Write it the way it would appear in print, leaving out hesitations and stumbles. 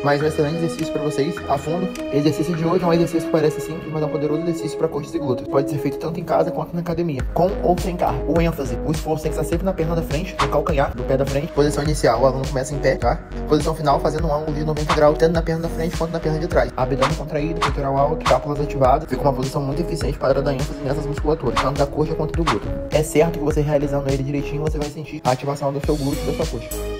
mas um excelente exercício para vocês, a fundo. Exercício de hoje é um exercício que parece simples, mas é um poderoso exercício para coxas e glúteos. Pode ser feito tanto em casa quanto na academia, com ou sem carro. O ênfase, o esforço tem que estar sempre na perna da frente, no calcanhar do pé da frente. Posição inicial, o aluno começa em pé, tá? Posição final, fazendo um ângulo de 90 graus, tanto na perna da frente quanto na perna de trás. Abdômen contraído, peitoral alto, cápulas ativadas. Fica uma posição muito eficiente para dar ênfase nessas musculaturas, tanto da coxa quanto do glúteo. É certo que você realizando ele direitinho, você vai sentir a ativação do seu glúteo e da sua coxa.